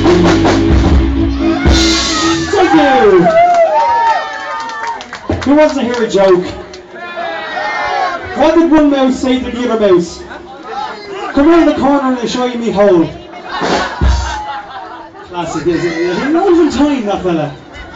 Thank you! Who wants to hear a joke? What did one mouse say to the other mouse? Come around the corner and I'll show you me hole. Classic, isn't it? He knows in time, that fella.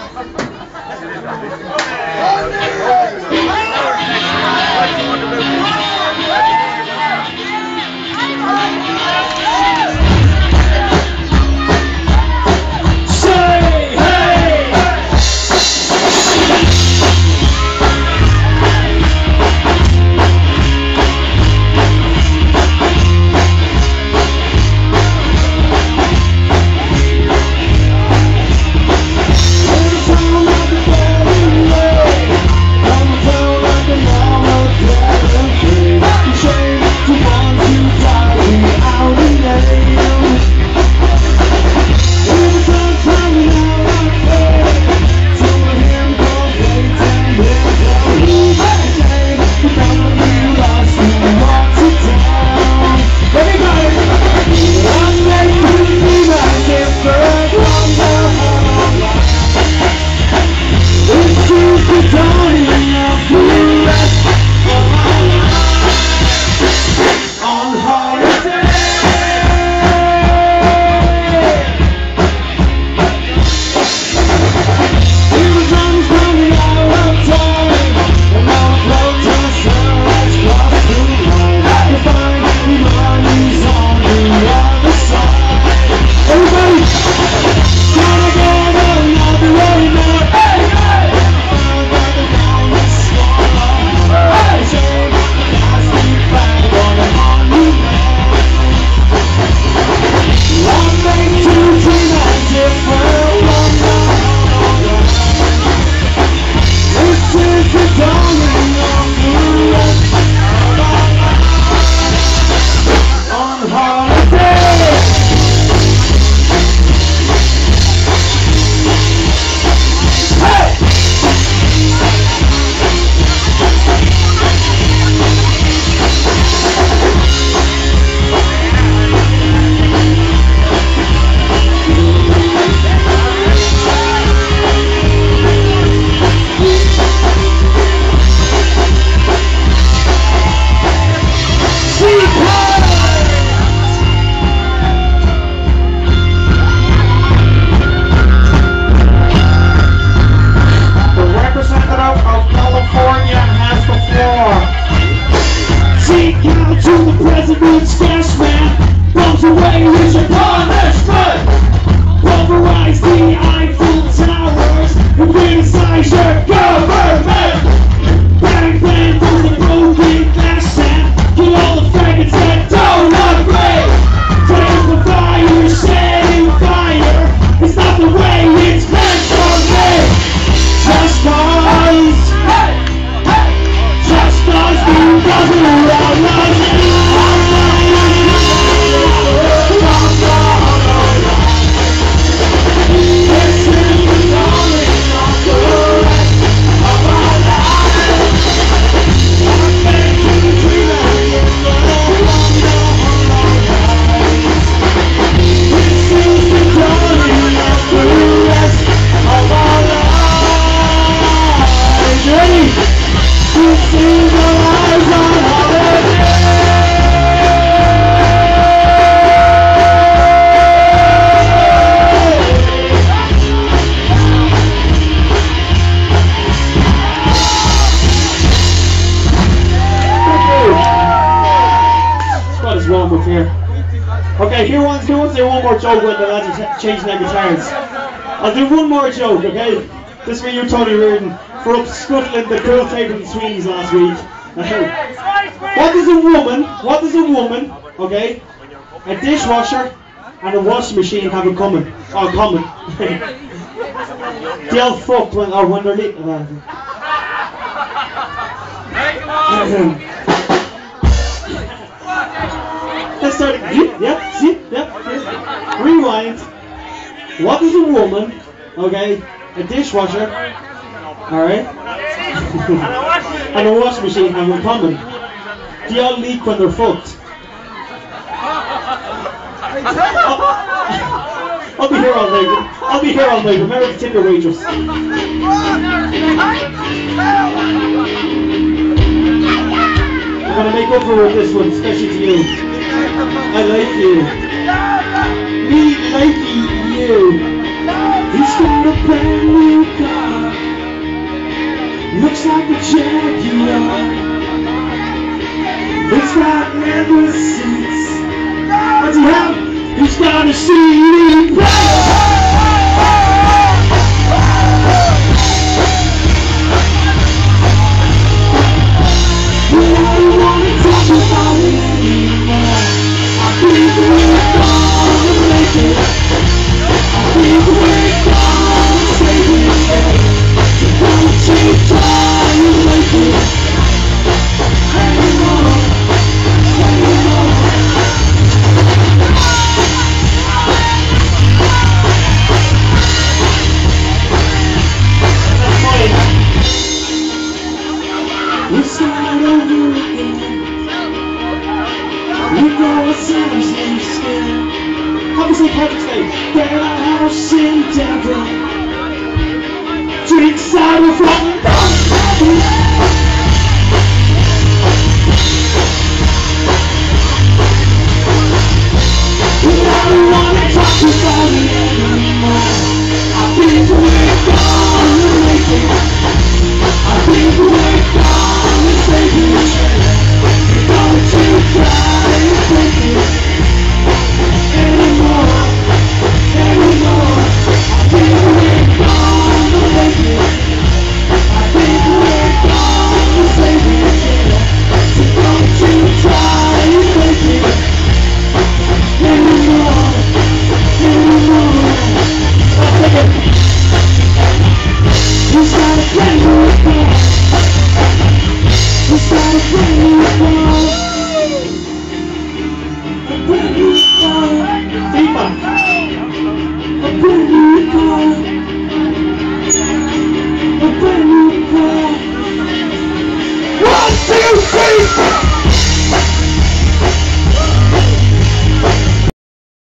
Okay, who wants to do one more joke when the lads are changing their guitars? I'll do one more joke, okay? This is for you, Tony Reardon, for scuttling the cool tape of the Sweeney's last week. What does a woman, okay, a dishwasher and a washing machine have in common? Oh, common. They all fucked when they're let's start again. Yep, see? Yep. Rewind. What does a woman, okay, a dishwasher, alright, and a washing machine have in common? They all leak when they're fucked. Oh, be here all night. I'll be here all night. Remember to tip your waitress. I'm gonna make up for this one, especially to you. I like you. Me likey you. He's got a brand new car. Looks like a Jaguar. It's got leather seats. What's he have? He's got a CD player. I don't wanna talk about it anymore. I think we're gonna make it. I think we're gonna save it. So don't you try to make it anymore. We start over again. We go ourselves in skin. Happy St. Patrick's Day. Get our house in Devon. Drink cider from the I don't wanna talk about it anymore. I think we're gone.